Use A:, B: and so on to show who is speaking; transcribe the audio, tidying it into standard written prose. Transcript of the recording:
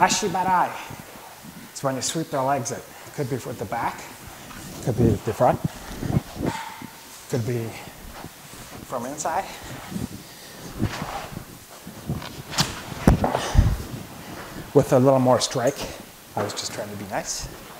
A: Ashi Barai. It's when you sweep the legs. It could be with the back, could be with the front, could be from inside. With a little more strike. I was just trying to be nice.